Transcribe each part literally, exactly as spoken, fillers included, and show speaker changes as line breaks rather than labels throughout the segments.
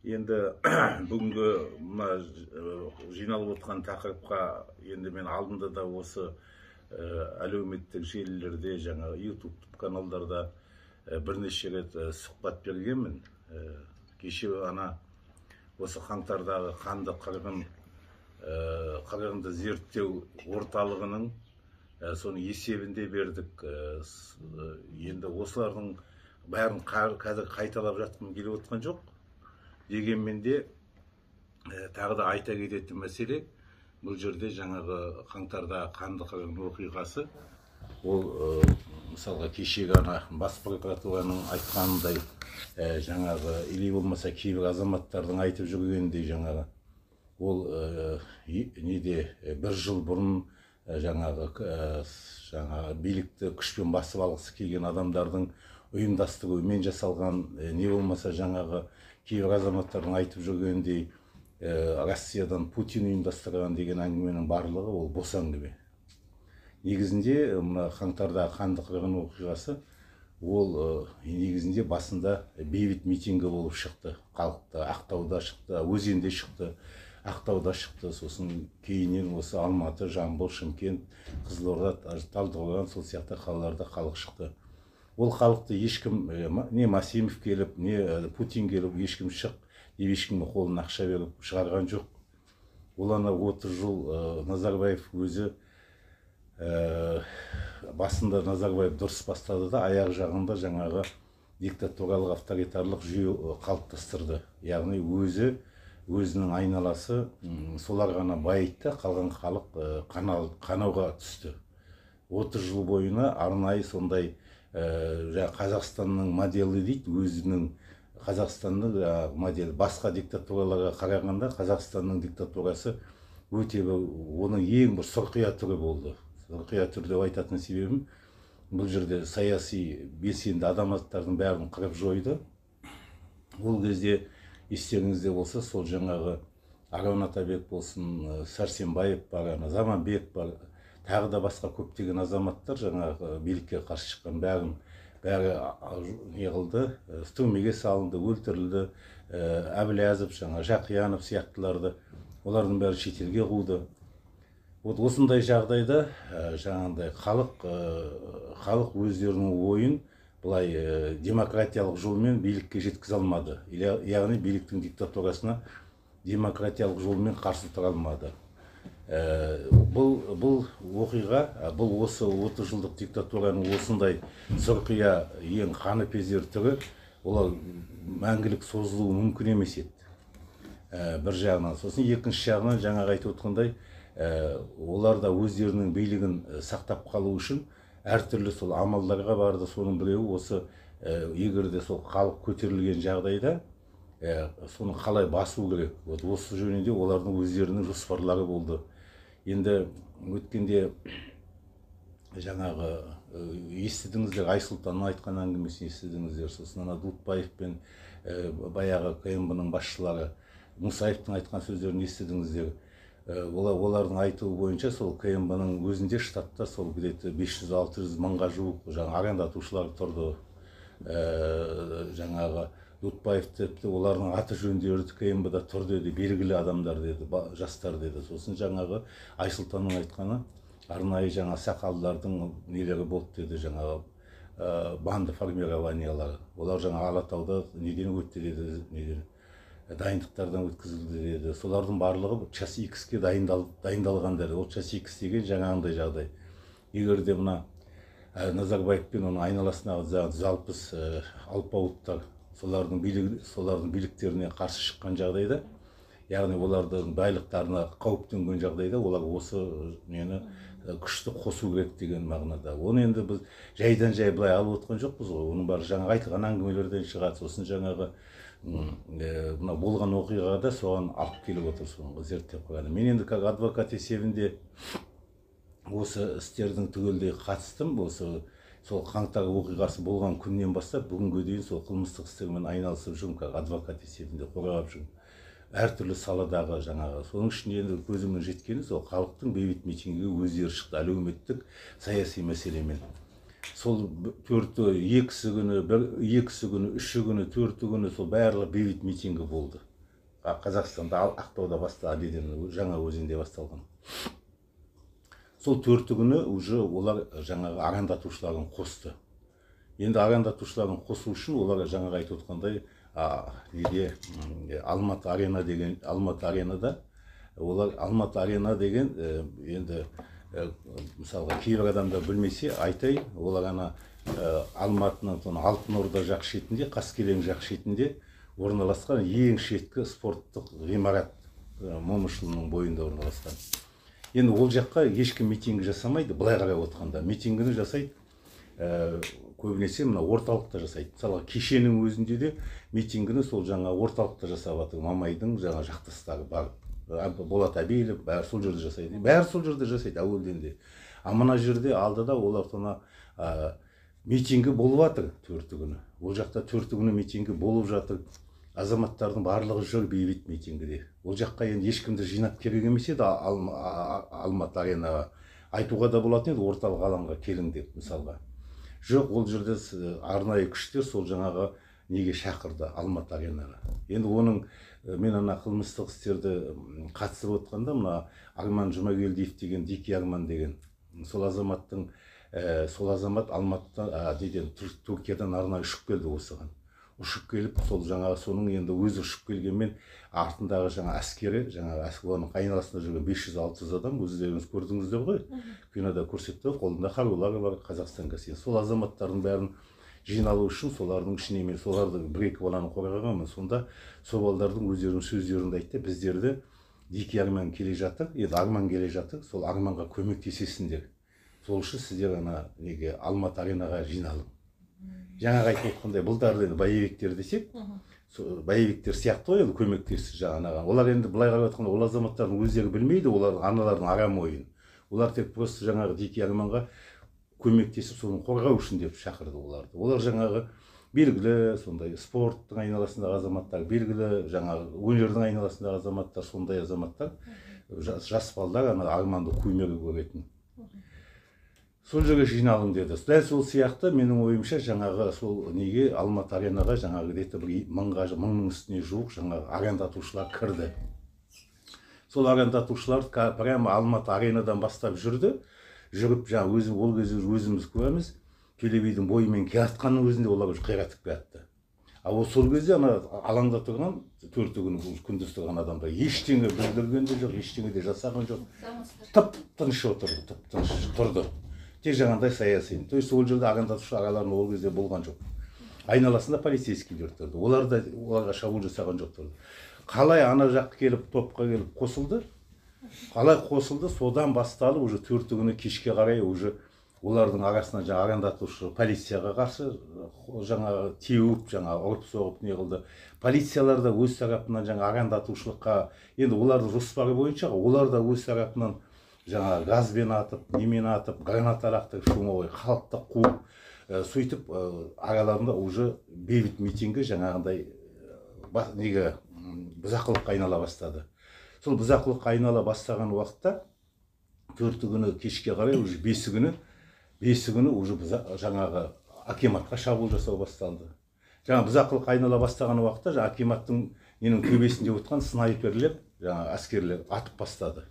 Енді бүгінгі мына жиналып отқан тақырыпқа енді мен алдында да осы әлеуметтік желілерде, жаңа YouTube каналдарда бірнеше рет сұхбат бергенмін. Кеше ана осы қаңтардағы қанды қырғын қырғынды зерттеу орталығының соның есебінде бердік. Енді осылардың бәрін қазір қайталап жатқым келіп отқан жоқ. Дегенмен де тағы да айта кететін мәселе, бұл жерде жаңағы қаңтарда қанды қырғын оқиғасы, ол мысалға кешегі ана бас прокуратураның айтқанындай, жаңағы или болмаса кейбір азаматтардың айтып жүргеніндей, жаңағы ол неде бір жыл бұрын жаңағы жаңағы билікті күшпен басып алғысы келген адамдардың ұйымдастыруымен жасалған, не болмаса жаңағы кейбір азаматтардың айтып жүргеніндей Россиядан Путин ұйымдастырған деген әңгіменің барлығы ол бос әңгіме. Негізінде мына қаңтарда қанды қырғын оқиғасы ол негізінде басында бейбіт митингі болып шықты. Халықта Ақтауда шықты, Өзенде шықты, Ақтауда шықты, сосын кейіннен осы Алматы, Жамбыл, Шымкент, Қызылорда, Талдықорған, сол сияқты қалаларда халық шықты. Ол халықты ешкім, не Масимов келіп, не Путин келіп, ешкім шық, не ешкімнің қолына ақша беріп шығарған жоқ. Ол ана отыз жыл Назарбаев өзі басында Назарбаев дұрыс бастады да, аяқ жағында жаңағы диктатуралық авторитарлық жүйе қалыптастырды. Яғни өзі, өзінің айналасы солар ғана байытты, қалған халық қанауға түсті. отыз жыл бойына арнайы сондай Қазақстанның моделі дейді, өзінің Қазақстанның моделі. Басқа диктатураларға қарағанда Қазақстанның диктатурасы өте, оның ең бір сұрқия түрі болды. Сұрқия түр деп айтатын себебім, бұл жерде саяси белсенді азаматтардың бәрін қырып жойды. Ол кезде естеріңізде болса, сол жаңағы Арон Атабек болсын, Сәрсенбаев бар, Заманбек бар, тағы да басқа көптеген азаматтар жаңағы билікке қарсы шыққан бәрін бәрі не қылды, түрмеге салынды, өлтірілді. Әбіләзов, жаңа Жақиянов сияқтыларды, олардың бәрі шетелге қуды. Вот осындай жағдайда жаңағындай халық халық өздерінің ойын былай демократиялық жолмен билікке жеткізе алмады. Яғни биліктің диктатурасына демократиялық жолмен қарсы тұра алмады. Бұл оқиға, бұл осы отыз жылдық диктатураның осындай сұрқия ең қаныпезер түрі, олар мәңгілік созылуы мүмкін емес еді. Бір жағынан. Сосын екінші жағынан жаңағы айтып отқандай, олар да өздерінің билігін сақтап қалу үшін әртүрлі сол амалдарға барды. Соның біреуі осы, егер де сол халық көтерілген жағдайда соны қалай басу керек. Осы жөнінде олардың өздерінің жоспарлары болды. Енді өткенде жаңағы естідіңіздер, Айсұлтанның айтқан әңгімесін естідіңіздер. Сосын ана Дутбаев пен баяғы К М Б-ның басшылары Мұсаевтың айтқан сөздерін естідіңіздер. Олардың айтуы бойынша сол К М Б-ның өзінде штатта сол где-то бес жүз алты жүз мыңға жуық жаңа арандатушылар тұрды. Жаңағы Дутбаев тіпті олардың аты жөндері К М Б-да тұр деді, белгілі адамдар деді, жастар деді. Сосын жаңағы Айсұлтанның айтқаны арнайы жаңа сақалдардың нелері болды деді, жаңағы банды формированиялары. Олар жаңа Алатауда неден өтті деді, дайындықтардан өткізілді деді. Солардың барлығы час икске дайындалған деді. Ол час икс деген жаңағындай жағдай. Егер де мына Назарбаев пен оның айналасындағы жүз алпыс алпауыттар солардың биліктеріне қарсы шыққан жағдайда, яғни олардың байлықтарына қауіп төнген жағдайда, олар осы нені күшті қосу керек деген мағынада. Оны енді біз жайдан жай былай алып отқан жоқпыз ғой. Оның бәрі жаңа айтылған әңгімелерден шығады. Сосын жаңағы мына болған оқиғада соған алып келіп отыр, соңғы зерттеп қойғаны. Мен енді как адвокат есебінде осы істердің түгелдей қатыстым. Осы сол қаңтар оқиғасы болған күннен бастап бүгінге дейін сол қылмыстық істермен айналысып жүрмін, как адвокат есебінде қорғап жүрмін. Әртүрлі саладағы жаңағы. Соның ішінде енді көзімнің жеткені сол халықтың бейбіт митингіге өздері шықты, әлеуметтік саяси мәселемен. Сол төрті, екісі күні, екісі күні, үші күні, төрті күні сол барлығы бейбіт митингі болды. Қазақстанда Ақтауда басталған, жаңа өзенде басталған. Сол төрті күні уже олар жаңағы арандатушыларын қосты. Енді арандатушыларын қосу үшін олар жаңағы айтып отқандай неде Алматы арена деген, Алматы аренада олар Алматы арена деген енді мысалға кейбір адамдар білмесе айтайын, олар ана Алматының Алтын Орда жақ шетінде, Қаскелең жақ шетінде орналасқан ең шеткі спорттық ғимарат, Момышұлының бойында орналасқан. Енді ол жаққа ешкім митинг жасамайды, былай қарап отқанда. Митингіні жасайды, көбінесе мына орталықта жасайды. Мысалға кешенің өзінде де митингіні сол жаңа орталықта жасап жатыр. Мамайдың жаңа жақтастары бар. Болат Әбиев бәрі сол жерде жасайды. Бәрі сол жерде жасайды әуелден де. А мына жерде алдыда олар тона митингі болып жатыр төрті күні. Ол жақта төрті күні митингі болып жатыр. Азаматтардың барлығы жүр бейбіт митингіде. Ол жаққа енді ешкімді жинап керек емес еді Алматы аренаға. Айтуға да болатын еді орталық алаңға келің деп мысалға. Жоқ, ол жерде арнайы күштер сол жаңағы неге шақырды Алматы аренаға. Енді оның мен ана қылмыстық істерді қатысып отқанда мына Арман Жұмагелдиев деген, Дики Арман деген сол азаматтың сол азамат Алматыдан неден Түркиядан арнайы ұшып келді осыған. Ұшып келіп, сол жаңағы соның енді өзі ұшып келгенмен артындағы жаңа әскері, жаңағы оның айналасында жүрген бес жүз алты жүз адам, өздеріңіз көрдіңіздер ғой, кинода көрсетті, қолында қарулары бар, Қазақстанға сен. Сол азаматтардың бәрін жиналу үшін солардың ішіне мен соларды бір-екі баланы қорғағанмын. Сонда сол балалардың өздерінің сөздерінде айтты, біздерді Дики Арман келе жатыр, енді Арман келе жатыр, сол Арманға көмектесесіңдер. Сол үшін сіздер ана неге Алматы аренаға жиналып. Жаңағы айтып отқандай бұлдарды енді боевиктер десек, боевиктер сияқты ғой енді көмектесті жаңағы. Олар енді былай қарап отқанда ол азаматтардың өздері білмейді, олар аналардың арам ойын. Олар тек просто жаңағы Дики Арманға көмектесіп, соны қорғау үшін деп шақырды оларды. Олар жаңағы белгілі сондай спорттың айналасындағы азаматтар, белгілі жаңағы өнердің айналасындағы азаматтар, сондай азаматтар, жас балдар ана арманды көмегі көретін. Сол жерге жиналым деді. Дәл сол сияқты менің ойымша жаңағы сол неге Алматы аренаға жаңағы где-то бір мыңға мыңның үстіне жуық жаңағы арендатушылар кірді. Сол арендатушылар прямо Алматы аренадан бастап жүрді. Жүріп жаңа өзім ол кезде өзіміз көреміз. Төле бидің бойымен келатқанның өзінде олар қиратып келатты. А ол сол кезде ана алаңда тұрған төрті күні күндіз тұрған адамдар ештеңе білдірген де жоқ, ештеңе де жасаған жоқ. Тып-тыныш отырды, тып-тыныш тұрды. Тек жаңағындай саяси. То есть ол жерде арендатушы араларында ол кезде болған жоқ. Айналасында полицейскийлер тұрды. Олар да оларға шабуыл жасаған жоқ тұрды. Қалай ана жаққа келіп, топқа келіп қосылды? Қалай қосылды? Содан басталып уже төрті күні кешке қарай уже олардың арасында жаңа арендатушы полицияға қарсы жаңа теуіп, жаңа ұрып соғып не қылды. Полициялар да өз тарапынан жаңа арендатушылыққа, енді олардың жоспары бойынша олар да өз тарапынан жаңа газбен атып, немен атып, граната лақтырып шумовой халықты қуып, сөйтіп араларында уже бейбіт митингі жаңағындай неге бұзақылыққа айнала бастады. Сол бұзақылыққа айнала бастаған уақытта төрті күні кешке қарай уже бесі күні бесі күні уже жаңағы акиматқа шабуыл жасау басталды. Жаңа бұзақылық айнала бастаған уақытта жаңа акиматтың ненің төбесінде отқан снайперлер, жаңа әскерлер атып бастады.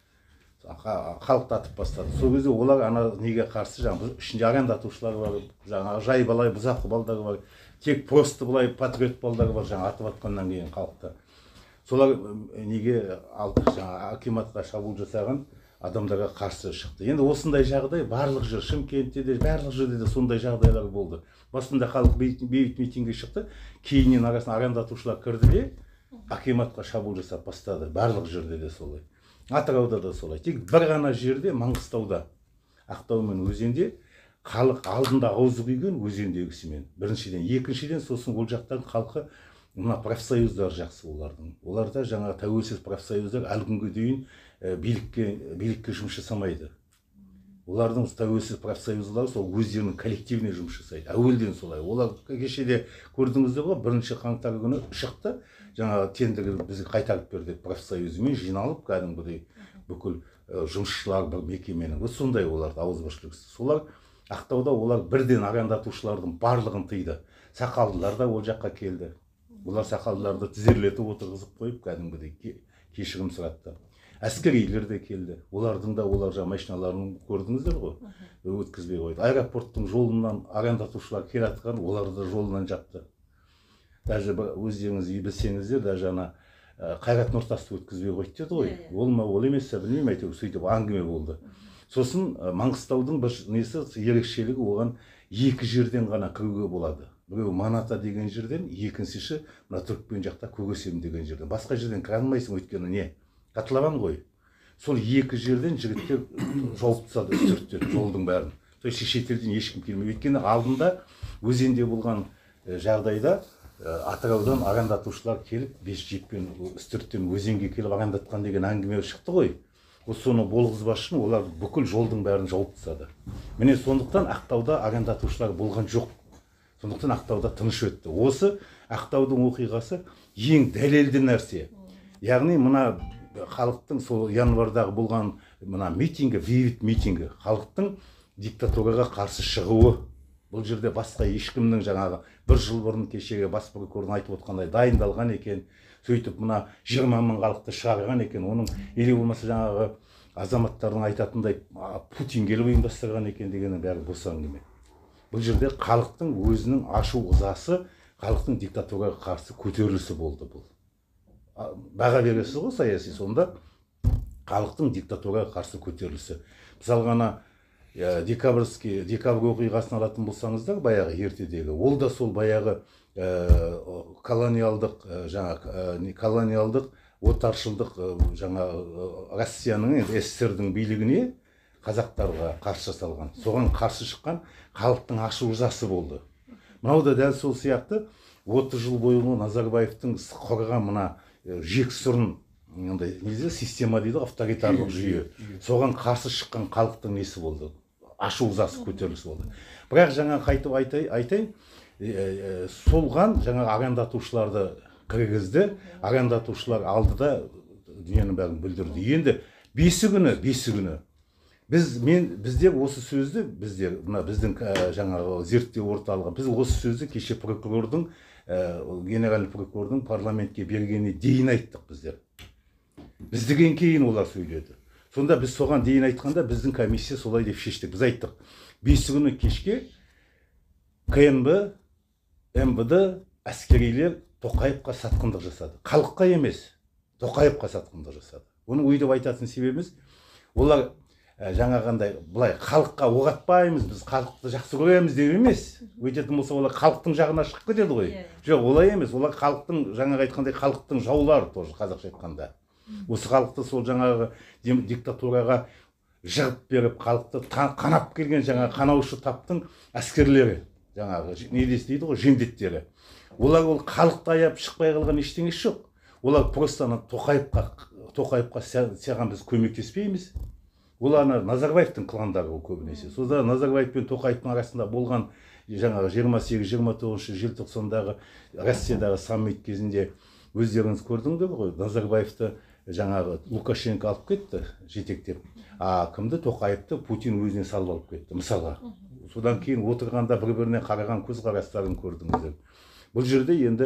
Халықты атып бастады. Сол кезде олар ана неге қарсы жаңа ішінде арендатушылар бар, жаңа жай балай бұзақы балдары бар, тек просто былай патриот балдары бар, жаңа атып атқаннан кейін халықты. Солар неге алды жаңа акиматқа шабуыл жасаған адамдарға қарсы шықты. Енді осындай жағдай барлық жер, Шымкентте де, барлық жерде де сондай жағдайлар болды. Басында халық бейбіт митингге шықты, кейіннен арасына арендатушылар кірді де, акиматқа шабуыл жасап бастады. Барлық жерде де солай. Атырауда да солай. Тек бір ғана жерде, Маңғыстауда, Ақтау мен өзенде халық алдында аузы күйген өзендегісімен. Біріншіден, екіншіден сосын ол жақтан халқы мына профсоюздар жақсы олардың. Оларда жаңа тәуелсіз профсоюздар әлі күнге дейін билікке билікке жұмыс жасамайды. Олардың тәуелсіз профсоюзлар сол өздерінің коллективіне жұмыс жасайды. Әуелден солай. Олар кешеде көрдіңіздер ғой, бірінші қаңтар күні шықты. Жаңа тендерді бізге қайтарып берді профсоюзымен жиналып, кәдімгідей бүкіл жұмысшылар бір мекеменің. Сондай оларды ауызбіршіліксіз. Солар Ақтауда олар бірден арендатушылардың барлығын тыйды. Сақалдылар да ол жаққа келді. Бұлар сақалдарды тізерлетіп отырғызып қойып, кәдімгідей кешірім сұратты. Әскерилер де келді. Олардың да олар жаңа машиналарын көрдіңіздер ғой, өткізбей қойды. Аэропорттың жолынан арандатушылар келатқан, оларды жолынан жапты. Даже өздеріңіз білсеңіздер, даже ана Қайрат Нұртасты өткізбей қойды деді ғой. Ол ма ол емес, білмеймін, әйтеуір сөйтіп әңгіме болды. Сосын Маңғыстаудың бір несі ерекшелігі, оған екі жерден ғана кіруге болады. Біреу Маната деген жерден, екіншісі мына Түрікпен жақта Көкесем деген жерден. Басқа жерден кіре алмайсың, өйткені не? Қатылаған ғой. Сол екі жерден жігіттер жауып тастады, үстірттер жолдың бәрін. То есть шетелден ешкім келмей. Өйткені алдында өзенде болған жағдайда Атыраудан арандатушылар келіп, бес джиппен үстірттен өзенге келіп арандатқан деген әңгіме шықты ғой. Соны болғызбас үшін олар бүкіл жолдың бәрін жауып тастады. Міне сондықтан Ақтауда арандатушылар болған жоқ. Сондықтан Ақтауда тыныш өтті. Осы Ақтаудың оқиғасы ең дәлелді нәрсе. Яғни мына халықтың сол январдағы болған мына митингі, бейбіт митингі, халықтың диктатураға қарсы шығуы. Бұл жерде басқа ешкімнің жаңағы бір жыл бұрын кешегі бас прокурордың айтып отқандай дайындалған екен, сөйтіп мына жиырма мың халықты шығарған екен, оның или болмаса жаңағы азаматтардың айтатындай Путин келіп ұйымдастырған екен дегеннің бәрі бос әңгіме. Бұл жерде халықтың өзінің ашу ызасы, халықтың диктатураға қарсы көтерілісі болды бұл. Баға бересіз ғой саяси, сонда халықтың диктатураға қарсы көтерілісі. Мысалы ғана декабрьский декабрь оқиғасын алатын болсаңыздар, баяғы ертедегі, ол да сол баяғы колониалдық жаңа колониалдық отаршылдық жаңа Россияның СССРдің билігіне қазақтарға қарсы жасалған. Соған қарсы шыққан халықтың ашу ызасы болды. Мынау да дәл сол сияқты отыз жыл бойғы Назарбаевтың құрған мына жексұрын система дейді, авторитарлық жүйе. Соған қарсы шыққан халықтың несі болды? Ашу ызасы көтерілісі болды. Бірақ жаңа қайтып айтайын, солған жаңа арандатушыларды кіргізді, арандатушылар алды да дүниенің бәрін бүлдірді. Енді бесі күні, бесі күні біз мен біздер осы сөзді, біздер мына біздің жаңағы зерттеу орталығы, біз осы сөзді кеше прокурордың, генерал прокурордың парламентке бергеніне дейін айттық біздер. Бізден кейін олар сөйледі. Сонда біз соған дейін айтқанда біздің комиссия солай деп шештік. Біз айттық, бесі күні кешке КНБ, МВД әскерилер Тоқаевқа сатқындық жасады. Халыққа емес, Тоқаевқа сатқындық жасады. Оны өйдіп айтатын себебіміз, олар жаңағандай былай халыққа оқ атпаймыз, біз халықты жақсы көреміз деп емес. Өйтетін болса олар халықтың жағына шығып кетеді ғой. Жоқ, олай емес. Олар халықтың жаңағы айтқандай халықтың жаулары тоже қазақша айтқанда. Осы халықты сол жаңағы диктатураға жығып беріп, халықты қанап келген жаңағы қанаушы таптың әскерлері, жаңағы не дейді ғой, жендеттері. Олар ол халықты аяп шықпай қалған ештеңесі жоқ. Олар просто Тоқаевқа, Тоқаевқа саған біз көмектеспейміз. Олар Назарбаевтың кландары көбінесе. Сонда Назарбаев пен Тоқаевтың арасында болған жаңағы жиырма сегіз жиырма тоғызыншы желтоқсандағы Россиядағы саммит кезінде өздеріңіз көрдіңдер ғой, Назарбаевты жаңағы Лукашенко алып кетті жетектеп, а кімді? Тоқаевты Путин өзіне салып алып кетті, мысалға. Содан кейін отырғанда бір-біріне қараған көзқарастарын көрдіңіздер. Бұл жерде енді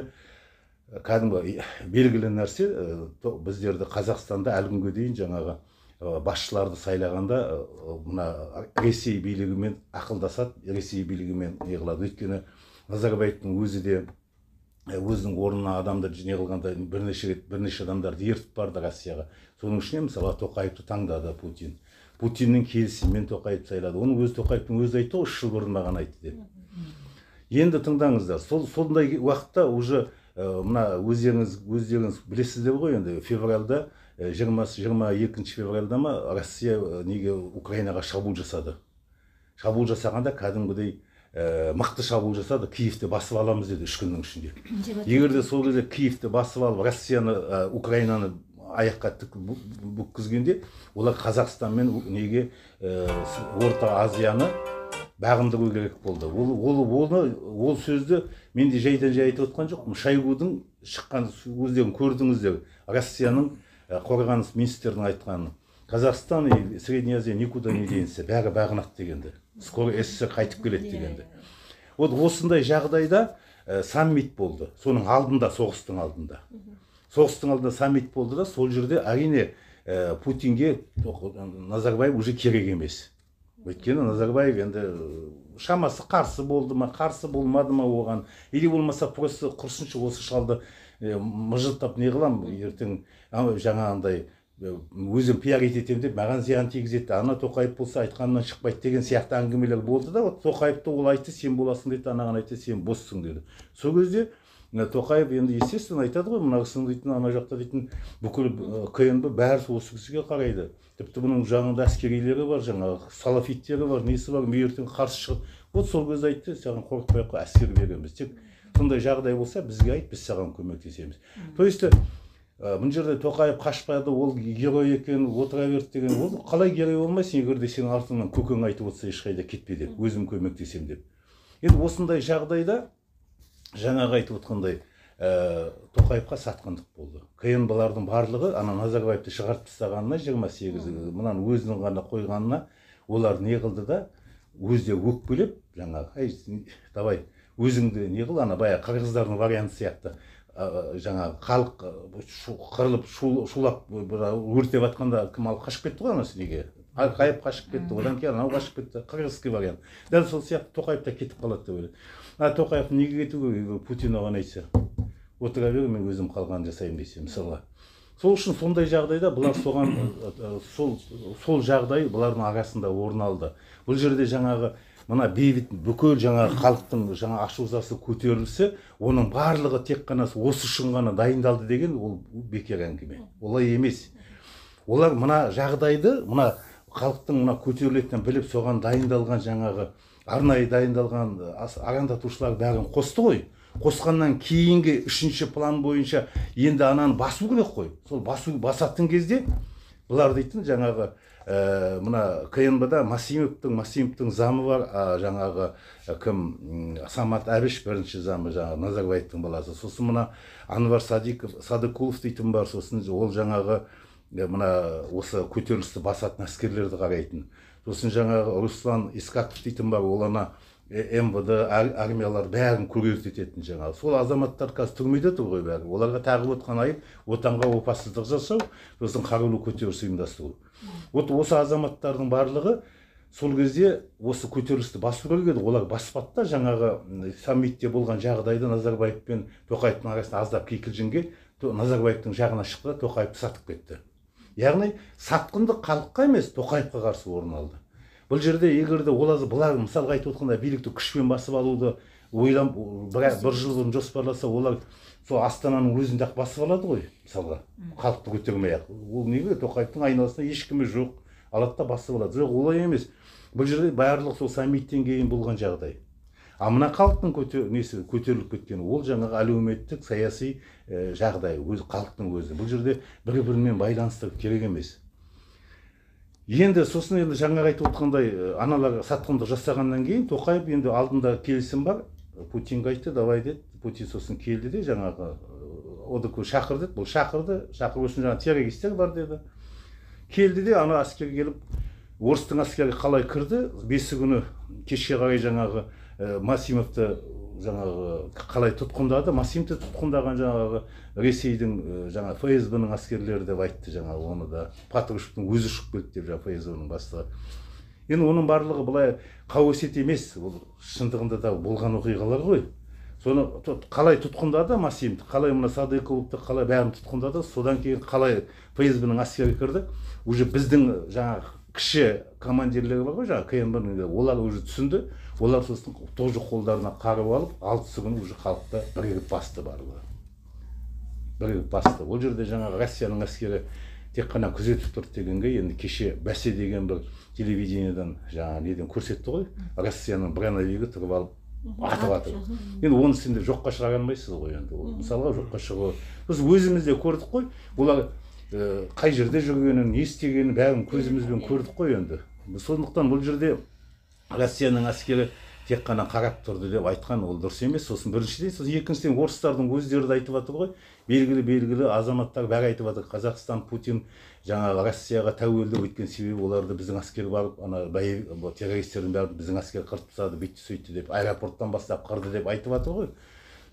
кәдімгі белгілі нәрсе, біздерді Қазақстанда әлі күнге дейін жаңағы басшыларды сайлағанда мына Ресей билігімен ақылдасады, Ресей билігімен не қылады. Өйткені Назарбаевтың өзі де өзінің орнына адамдар жине қылғанда бірнеше рет бірнеше адамдарды ертіп барды Россияға. Соның ішіне мысалы Тоқаевты таңдады Путин. Путиннің келісімімен Тоқаевты сайлады. Оны өзі Тоқаевтың өзі айтты, үш жыл бұрын маған айтты деп. Енді тыңдаңыздар, сондай уақытта уже мына өздеріңіз өздеріңіз білесіздер ғой, енді февральда жиырма екінші февральда ма Россия неге Украинаға шабуыл жасады. Шабуыл жасағанда кәдімгідей мықты шабуыл жасады, Киевті басып аламыз деді үш күннің ішінде. Егер де сол кезде Киевті басып алып, Россияны, Украинаны аяққа бүккізгенде, олар Қазақстан мен неге Орта Азияны бағындыру керек болды. Ол сөзді мен де жайдан жай айтып отқан жоқпын. Шойгудың шыққан өздерің көрдіңіздер, Россияның қорғаныс министрінің айтқаны. Қазақстан и Средняя Азия никуда не денется, бәрі бағынады дегенді. Скоро СССР қайтып келеді дегенді. Вот осындай жағдайда саммит болды. Соның алдында, соғыстың алдында. Соғыстың алдында саммит болды да, сол жерде әрине Путинге Назарбаев уже керек емес. Өйткені Назарбаев енді шамасы қарсы болды ма, қарсы болмады ма оған, или болмаса просто құрсыншы осы шалды мыжылтап не қылам, ертең жаңағындай өзім пиар ететем деп маған зиян тигізеді, ана Тоқаев болса айтқанынан шықпайды деген сияқты әңгімелер болды да, вот Тоқаевты ол айтты, сен боласың деді, анаған айтты, сен боссың деді. Сол кезде Тоқаев енді естественно айтады ғой, мына кісінің дейтін, ана жақта дейтін бүкіл КНБ бәрі осы кісіге қарайды. Тіпті бұның жағында әскерилері бар, жаңағы салафиттері бар, несі бар, ертең қарсы шығып. Вот сол кезде айтты, саған қорықпай ақ әскер береміз. Тек сондай жағдай болса бізге айт, біз саған көмектесеміз. То есть мына жерде Тоқаев қашпады, ол герой екен, отыра берді деген, ол қалай герой болмайсың, егер де сенің артыңнан көкең айтып отырса ешқайда кетпе деп, өзім көмектесем деп. Енді осындай жағдайда жаңағы айтып отқандай Тоқаевқа сатқындық болды. КНБ-лардың барлығы ана Назарбаевты шығарып тастағанына жиырма сегіз, мынаны өзінің ғана қойғанына олар не қылды да, өзде өкпелеп, жаңағы, ай, давай, өзіңді не қыл, ана бая қырғыздардың варианты сияқты, жаңағы халық қырылып, шулап, өртеп атқанда кім алып қашып кетті ғой анасы неге? Қайып қашып кетті, одан кейін анау қашып кетті, қырғызский вариант. Дәл сол сияқты Тоқаев та кетіп қалады деп ойлайды. А Тоқаев неге кету керек? Путин оған айтса, отыра бер, мен өзім қалғанын жасаймын десе, мысалға. Сол үшін сондай жағдайда бұлар соған сол жағдай бұлардың арасында орын алды. Бұл жерде жаңағы мына бейбіт бүкіл жаңағы халықтың жаңа ашу-ызасы көтерілсе, оның барлығы тек қана осы үшін ғана дайындалды деген ол бекер әңгіме. Олай емес. Олар мына жағдайды, мына халықтың мына көтерілетінін біліп соған дайындалған жаңағы арнайы дайындалған арандатушылар бәрін қосты ғой. Қосқаннан кейінгі үшінші план бойынша енді ананы басу керек қой. Сол басу басатын кезде бұлар дейтін жаңағы мына КНБ-да Масимовтың Масимовтың замы бар, жаңағы кім Самат Әбіш бірінші замы, жаңағы Назарбаевтың баласы. Сосын мына Анвар Садықұлов дейтін бар, сосын ол жаңағы мына осы көтерілісті басатын әскерлерді қарайтын. Сосын жаңағы Руслан Искаков дейтін бар, ол ана МВД армиялар бәрін көрсететін жаңағы. Сол азаматтар қазір түрмеде тұр ғой бәрі. Оларға тағып отқан айып отанға опасыздық жасау, сосын қарулы көтеріліс ұйымдастыру. Вот осы азаматтардың барлығы сол кезде осы көтерілісті басу керек еді. Олар баспады да жаңағы саммитте болған жағдайды Назарбаев пен Тоқаевтың арасында аздап кикілжіңге Назарбаевтың жағына шықты, Тоқаевты сатып кетті. Яғни сатқындық халыққа емес, Тоқаевқа қарсы орын алды. Бұл жерде егерде олар бұлар мысалға айтып отқанда билікті күшпен басып алуды ойлап бір жыл бұрын жоспарласа, олар сол Астананың өзінде ақ басып алады ғой, мысалға халықты көтермей ақ. Ол неге Тоқаевтың айналасында ешкімі жоқ, алады да басып алады. Жоқ, олай емес. Бұл жерде барлық сол саммиттен кейін болған жағдай. А мына халықтың көтеріліп кеткені ол жаңағы әлеуметтік саяси жағдай, өз халықтың өзі. Бұл жерде бір-бірімен байланыстырып керек емес. Енді сосын енді жаңа айтып отқандай аналар сатқындық жасағаннан кейін Тоқаев енді алдында келісім бар, Путинге айтты, давай деді. Путин сосын келді де жаңағы ОДК шақыр деді. Бұл шақырды, шақыру үшін жаңағы террористер бар деді. Келді де ана әскер келіп, орыстың әскері қалай кірді, бесі күні кешке қарай жаңағы Масимовты жаңағы қалай тұтқындады, Масимовты тұтқындаған жаңағы Ресейдің жаңа ФСБ-ның әскерлері деп айтты, жаңағы оны да Патрушевтың өзі шығып келді деп жаңа ФСБ-ның бастығы. Енді оның барлығы былай қауесет емес, ол шындығында да болған оқиғалар ғой. Соны қалай тұтқындады Масимовты, қалай мына Садықұловты қалай бәрін тұтқындады, содан кейін қалай ФСБ-ның әскері кірді, уже біздің жаңағы кіші командирлері бар ғой, жаңағы КНБ-ның, олар уже түсінді. Олар сосын тоже қолдарына қарып алып, алтысы күні уже халықта бірігіп басты барлығы. Бірігіп басты. Ол жерде жаңағы Россияның әскері тек қана күзетіп тұрды дегенге, енді кеше бәсе деген бір телевидениедан жаңағы неден көрсетті ғой, Россияның броновигі тұрып алып атып атыр. Енді оны сендер жоққа шығара алмайсыз ғой енді. Мысалға жоққа шығу. Біз өзімізде көрдік қой, олар қай жерде жүргенін, не істегенін бәрін көзімізбен көрдік қой енді. Сондықтан бұл жерде Россияның әскері тек қана қарап тұрды деп айтқан ол дұрыс емес. Сосын біріншіден, сосын екіншіден орыстардың өздері де айтып жатыр ғой. Белгілі-белгілі азаматтар бәрі айтып жатыр. Қазақстан, Путин жаңағы Россияға тәуелді өткен себебі оларды біздің әскер барып, ана террористердің бәрін біздің әскер қырып тастады, бүйтті сөйтті деп, аэропорттан бастап қырды деп айтып жатыр ғой.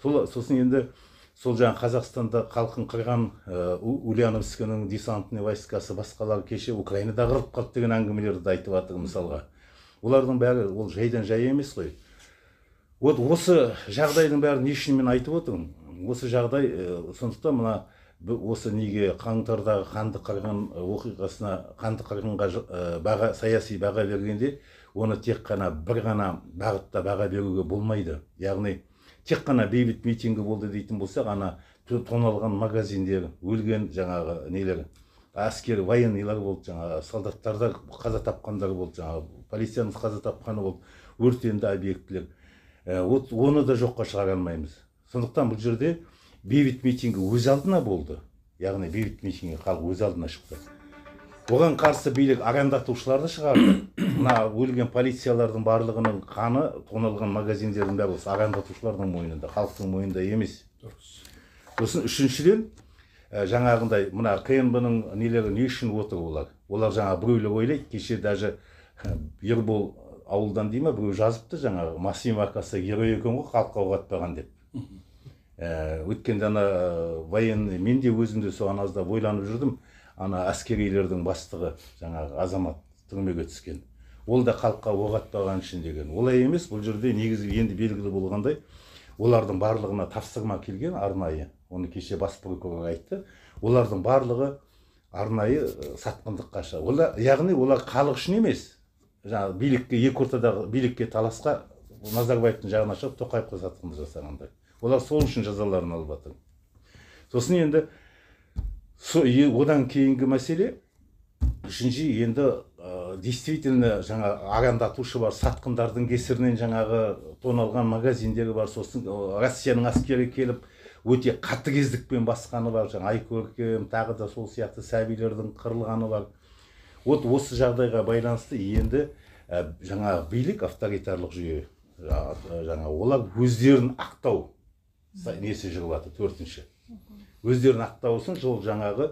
сосын енді сол жаңа Қазақстанда халқын қырған Ульяновскінің десантный войскасы басқалар кеше Украинада қырып қалды деген әңгімелерді айтып жатыр мысалға. Олардың бәрі ол жайдан жай емес қой. Вот осы жағдайдың бәрін не үшін мен айтып отырмын? Осы жағдай сондықтан мына осы неге қаңтардағы қанды қырғын оқиғасына, қанды қырғынға баға, саяси баға бергенде оны тек қана бір ғана бағытта баға беруге болмайды. Яғни тек қана бейбіт митингі болды дейтін болсақ, ана тоналған магазиндер, өлген жаңағы нелер, әскер, военныйлар болды, жаңағы солдаттарда қаза тапқандар болды, жаңағы полицияның қаза тапқаны болды, өртенді объектілер. Оны да жоққа шығара алмаймыз. Сондықтан бұл жерде бейбіт митингі өз алдына болды. Яғни бейбіт митингі халық өз алдына шықты. Оған қарсы билік арандатушыларды шығарды. Мына өлген полициялардың барлығының қаны, тоналған магазиндердің бәрі осы арандатушылардың мойнында, халықтың мойнында емес. Сосын үшіншіден, жаңағындай мына КНБ-ның нелері не үшін отыр олар? Олар жаңа біреулер ойлайды, кеше даже Ербол ауылдан дейма біреу жазыпты, жаңағы Масим Акасы герой екен ғой, халыққа оқ атпаған деп. Өткенде ана военный, мен де өзімде соған аздап ойланып жүрдім. Ана әскерилердің бастығы, жаңағы азамат түрмеге түскен. Ол да халыққа оқ атпаған үшін деген. Олай емес, бұл жерде негізі енді белгілі болғандай, олардың барлығына тапсырма келген арнайы. Оны кеше бас прокурор айтты. Олардың барлығы арнайы сатқындыққа шығады. Яғни олар халық үшін емес. Жаңағы билікке, екі ортадағы билікке таласқа Назарбаевтың жағына шығып Тоқаевқа сатқындық жасағандар. Олар сол үшін жазаларын алып жатыр. Сосын енді одан кейінгі мәселе, үшінші енді действительно жаңа арандатушы бар, сатқындардың кесірінен жаңағы тоналған магазиндері бар, сосын Россияның әскері келіп өте қатыгездікпен басқаны бар, жаңа Айкөркем, тағы да сол сияқты сәбилердің қырылғаны бар. Вот осы жағдайға байланысты енді жаңа билік, авторитарлық жүйе, жаңа олар өздерін ақтау несі жүріп жатыр, төртінші. Өздерін ақтаусын жол жаңағы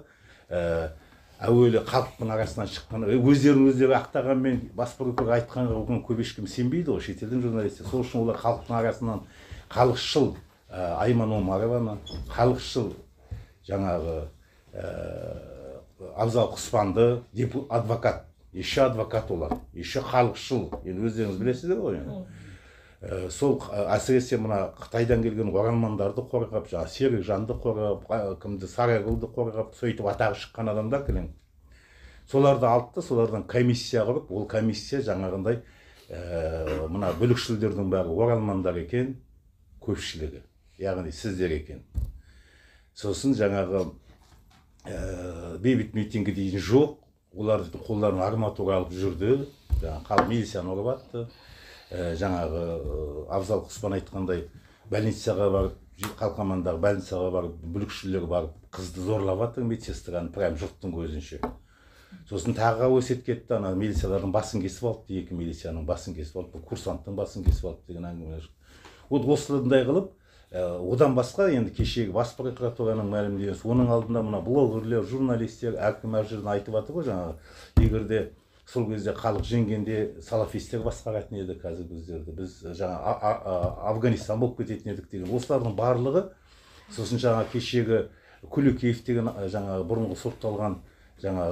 әуелі халықтың арасынан шыққан, өздерін өздері ақтағанмен бас прокурор айтқанға оған көп ешкім сенбейді ғой, шетелдің журналистері. Сол үшін олар халықтың арасынан халықшыл Айман Омарованы, халықшыл жаңағы Абзал Құспанды, адвокат, еще адвокат олар, еще халықшыл, енді өздеріңіз білесіздер ғой. Сол әсіресе мына Қытайдан келген оранмандарды қорғап, Серік Жанды қорғап, кімді Сарайғылды қорғап, сөйтіп атағы шыққан адамдар кілең. Соларды алды, солардан комиссия құрып, ол комиссия жаңағындай мына бүлікшілдердің бәрі оранмандар екен, көпшілігі, яғни сіздер екен. Сосын жаңағы бейбіт митингі дейін жоқ, олардың қолдарын арматура алып жүрді, халық милицияны ұрып атты. Жаңағы Абзал Құспан айтқандай больницаға барып, қалқамандағы больницаға барып, бүлікшілер барып, қызды зорлап атыр медсестраны, прям жұрттың көзінше. Сосын тағы өсет кетті, ана милициялардың басын кесіп алыпты, екі милицияның басын кесіп алыпты, курсанттың басын кесіп алыпты деген әңгімелер. Вот осылай қылып, одан басқа енді кешегі бас прокуратураның мәлімдемесі, оның алдында мына блогерлер, журналистер әркім әр жерден айтып жатыр ғой, жаңағы егерде сол кезде халық жеңгенде салафистер басқаратын еді қазіргі кездерде. Біз жаңа Афганистан болып кететін едік деген. Осылардың барлығы, сосын жаңа кешегі Күлекеев деген жаңа бұрынғы сотталған жаңа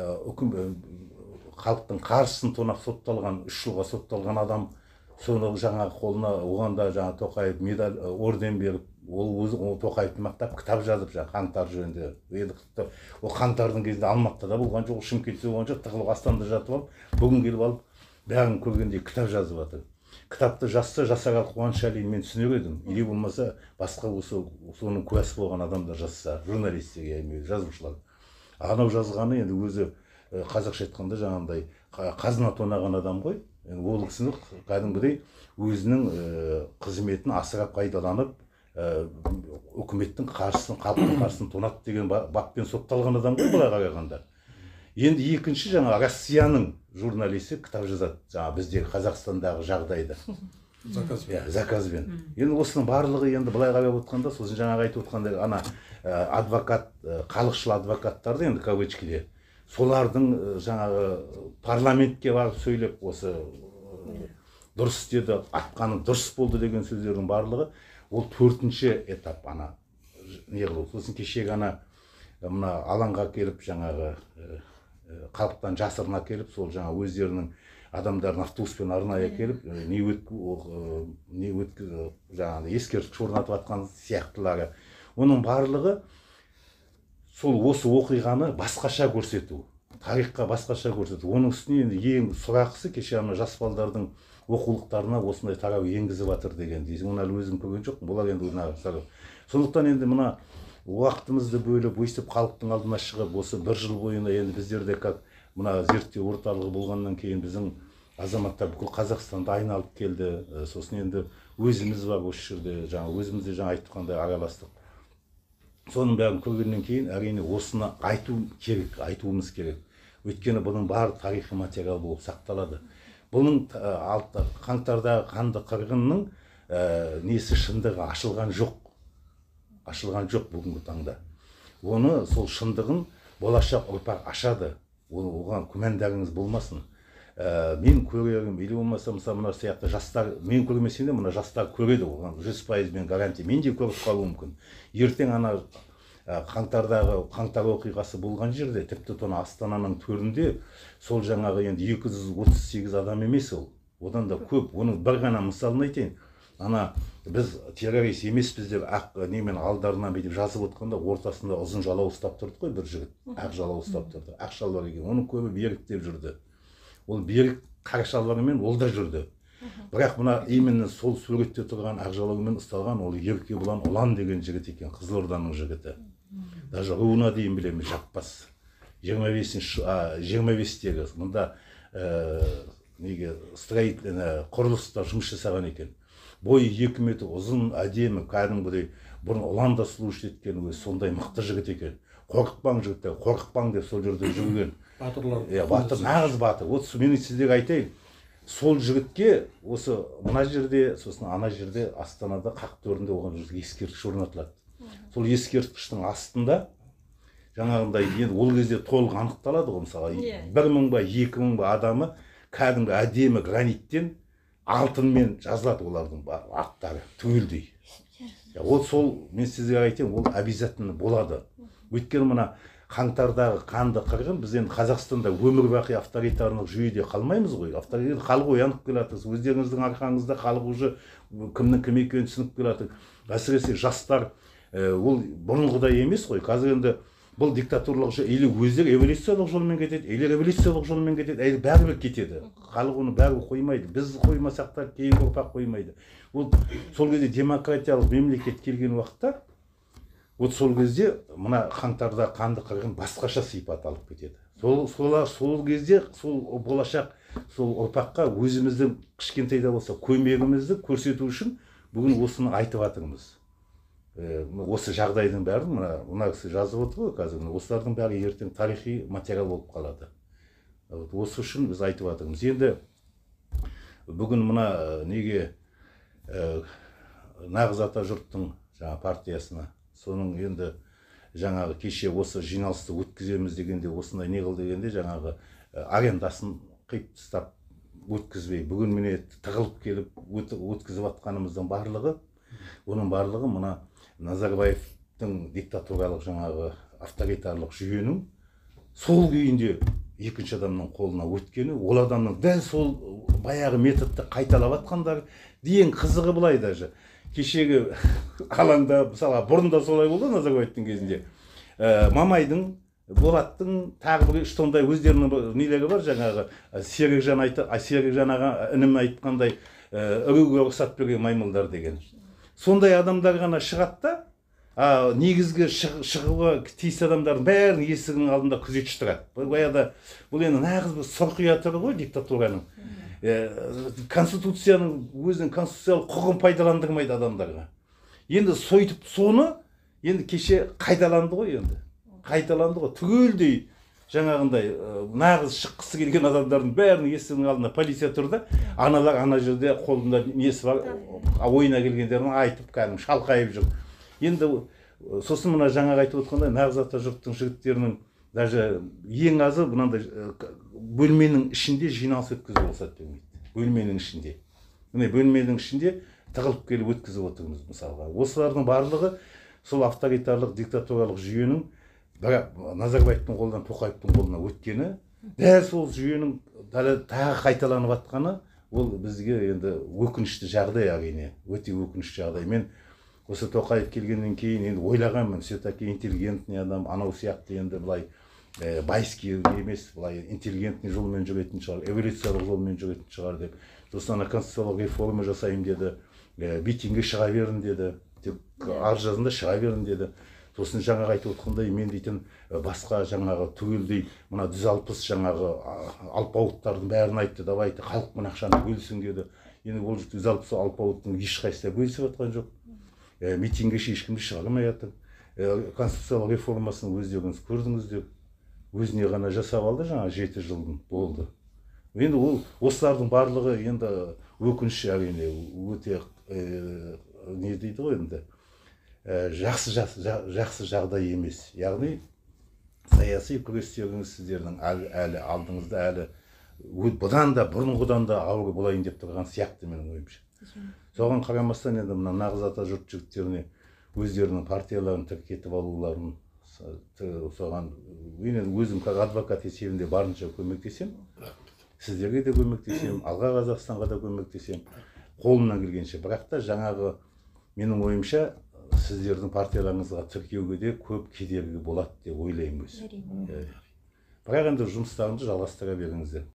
халықтың қаржысын тонап сотталған, үш жылға сотталған адам, соны жаңа қолына оғанда жаңа Тоқаев медаль, орден беріп, ол өзі Тоқаевты мақтап кітап жазып, жаңа қаңтар жөнінде. Ол қаңтардың кезінде Алматыда болған жоқ, Шымкентте болған жоқ, тығылып Астанада жатып алып, бүгін келіп алып, бәрін көргенде кітап жазып жатыр. Кітапты жазса, жасаған Қуаныш Әлин мен түсінер едім. Или болмаса, басқа осы соның куәсі болған адамдар жазса, журналистер, жазушылар. Анау жазғаны енді өзі қазақша айтқанда жаңағындай қазына тонаған адам ғой. Ол кісіні кәдімгідей өзінің қызметін асырап пайдаланып, үкіметтің қаржысын, халықтың қаржысын тонады деген баппен сотталған адам ғой былай қарағанда. Енді екінші жаңа Россияның журналисті кітап жазады, жаңа біздегі Қазақстандағы жағдайды. Заказбен. Заказбен. Енді осының барлығы енді былай қарап отқанда, сосын жаңағы айтып отқандай ана адвокат, халықшыл адвокаттарды енді кавычкиде, солардың жаңағы парламентке барып сөйлеп, осы дұрыс деді, атқаның дұрыс болды деген сөздердің барлығы, ол төртінші этап ана не қылу. Сосын кешегі ана мына алаңға келіп жаңағы халықтан жасырына келіп, сол жаңа өздерінің адамдарын автобуспен арнайы келіп, не өткі, не өткі, жаңағы ескерткіш орнатып жатқан сияқтылары. Оның барлығы сол осы оқиғаны басқаша көрсету, тарихқа басқаша көрсету. Оның үстіне енді ең сұрақысы кеше ана жас балдардың оқулықтарына осындай тарау енгізіп жатыр деген. Оны әлі өзім көрген жоқпын. Бұлар енді сондықтан енді мына уақытымызды бөліп, өйстіп халықтың алдына шығып, осы бір жыл бойына енді біздерде как мына зерттеу орталығы болғаннан кейін біздің азаматтар бүкіл Қазақстанды айналып келді. Сосын енді өзіміз бар осы жерде, жаңа өзімізде жаңа айтқандай араластық. Соның бәрін көргеннен кейін әрине осыны айту керек, айтуымыз керек. Өйткені бұның бар тарихи материал болып сақталады. Бұның қаңтардағы қанды қырғынның несі шындығы ашылған жоқ. Ашылған жоқ бүгінгі таңда. Оны сол шындығын болашақ ұрпақ ашады. Оған күмәндарыңыз болмасын. Мен көрерім, или болмаса мысалы мына сияқты жастар, мен көрмесем де мына жастар көреді, оған жүз пайыз мен гарантия. Мен де көріп қалуым мүмкін. Ертең ана қаңтардағы қаңтар оқиғасы болған жерде, тіпті тоны Астананың төрінде сол жаңағы енді екі жүз отыз сегіз адам емес ол. Одан да көп. Оның бір ғана мысалын айтайын. Ана біз террорист емеспіз деп ақ немен алдарынан бетіп жазып отқанда ортасында ұзын жалау ұстап тұрды ғой бір жігіт. Ақ жалау ұстап тұрды. Ақ шалбар киген. Оның көбі берік деп жүрді. Ол берік қара шалбарымен ол да жүрді. Бірақ мына именно сол суретте тұрған ақ жалаумен ұсталған ол Ерке Бұлан Ұлан деген жігіт екен, Қызылорданың жігіті. Даже руына дейін білеміз, Жаппас. жиырма бестегі мұнда неге строительный құрылыста жұмыс жасаған екен. Бойы екі метр ұзын, әдемі, кәдімгідей бұрын Ұланда служит еткен өзі сондай мықты жігіт екен. Қорқытпаң жігіттер, қорқытпаң деп сол жерде жүрген.
Батырлар.
Иә, батыр, нағыз батыр. Вот мен сіздерге айтайын. Сол жігітке осы мына жерде, сосын ана жерде Астанада қақ төрінде оған ескерткіш орнатылады. Сол ескерткіштің астында жаңағындай енді ол кезде толық анықталады ғой, мысалы бір мың ба екі мың ба адамы кәдімгі әдемі граниттен алтынмен жазылады олардың аттары түгелдей. Ол сол мен сізге айтайын, ол обязательно болады. Өйткені мына қаңтардағы қанды қырғын біз енді Қазақстанда өмір бақи авторитарлық жүйеде қалмаймыз ғой. Авторитарлық халық оянып келатыр. Өздеріңіздің арқаңызда халық уже кімнің кім екенін түсініп келатыр. Әсіресе жастар ол бұрынғыдай емес қой. Қазір енді бұл диктатурлық жол, или өздері эволюциялық жолмен кетеді, или революциялық жолмен кетеді, или бәрібір кетеді. Халық оны бәрібір қоймайды. Біз қоймасақ та кейінгі ұрпақ қоймайды. Ол сол кезде демократиялық мемлекет келген уақытта вот сол кезде мына қаңтарда қанды қырғын басқаша сипат алып кетеді. Сол сол кезде сол болашақ сол ұрпаққа өзіміздің кішкентайда болса көмегімізді көрсету үшін бүгін осыны айтып жатырмыз. Осы жағдайдың бәрін мына кісі жазып отыр ғой қазір. Осылардың бәрі ертең тарихи материал болып қалады. Осы үшін біз айтып жатырмыз. Енді бүгін мына неге нағыз ата жұрттың жаңа партиясына соның енді жаңағы кеше осы жиналысты өткіземіз дегенде осындай не қыл дегенде жаңағы арендасын қиып тастап өткізбей бүгін міне тығылып келіп өткізіп жатқанымыздың барлығы оның барлығы мына Назарбаевтың диктатуралық жаңағы авторитарлық жүйенің сол күйінде екінші адамның қолына өткені, ол адамның дәл сол баяғы методты қайталап жатқандары деген қызығы былай даже. Кешегі алаңда, мысалы, бұрында солай болды Назарбаевтың кезінде. Мамайдың, Болаттың тағы бір сондай өздерінің нелері бар жаңағы Серікжан айтты, Серікжан аға інім айтқандай үруге рұқсат берген маймылдар деген. Сондай адамдар ғана шығады да, негізгі шығуға тиіс адамдардың бәрін есігінің алдында күзетші тұрады. Баяғыда бұл енді нағыз бір сұрқия түрі ғой диктатураның. Конституцияның өзінің конституциялық құқығын пайдаландырмайды адамдарға. Енді сойтып соны енді кеше қайталанды ғой енді. Қайталанды ғой. Түгелдей жаңағындай нағыз шыққысы келген адамдардың бәрінің есігінің алдында полиция тұрды. Аналар ана жерде қолында несі бар, ойына келгендерін айтып кәдімгі шалқайып жүр. Енді сосын мына жаңағы айтып отқандай нағыз ата жұрттың жігіттерінің даже ең азы мынандай бөлменің ішінде жиналыс өткізу рұқсат бермейді. Бөлменің ішінде. Міне бөлменің ішінде тығылып келіп өткізіп отырмыз мысалға. Осылардың барлығы сол авторитарлық диктатуралық жүйенің бірақ Назарбаевтың қолынан Тоқаевтың қолына өткені, дәл сол жүйенің тағы қайталанып жатқаны, ол бізге енді өкінішті жағдай, әрине, өте өкінішті жағдай. Мен осы Тоқаев келгеннен кейін енді ойлағанмын, все-таки интеллигентный адам, анау сияқты енді былай байский емес, былай интеллигентный жолмен жүретін шығар, эволюциялық жолмен жүретін шығар деп. Сосын ана конституциялық реформа жасаймын деді, митингге шыға берін деді, тек ар жазында шыға берін деді. Сосын жаңағы айтып отқандай, мен дейтін басқа жаңағы түгелдей мына жүз алпыс жаңағы алпауыттардың бәрін айтты, давайте халық мына ақшаны бөлсін деді. Енді ол жүз алпыс алпауыттың ешқайсысы бөлісіп жатқан жоқ. Митингге ешкімді шығармай жатыр. Конституциялық реформасын өздеріңіз көрдіңіздер. Өзіне ғана жасап алды, жаңа жеті жылдың болды. Енді ол осылардың барлығы енді өкініш, әрине, өте не дейді ғой енді, жақсы жақсы жағдай емес. Яғни саяси күрестеріңіз сіздердің әлі алдыңызда, әлі бұдан да бұрынғыдан да ауыр болайын деп тұрған сияқты менің ойымша. Соған қарамастан енді мына нағыз ата жұрт жігіттеріне өздерінің партияларын тіркетіп алуларын, соған мен өзім адвокат есебінде барынша көмектесем, сіздерге де көмектесем, алға Қазақстанға да көмектесем, қолымнан келгенше. Бірақ та жаңағы менің ойымша сіздердің партияларыңызға тіркеуге де көп кедергі болады деп ойлаймын өзім. Бірақ енді жұмыстарыңызды жалғастыра беріңіздер.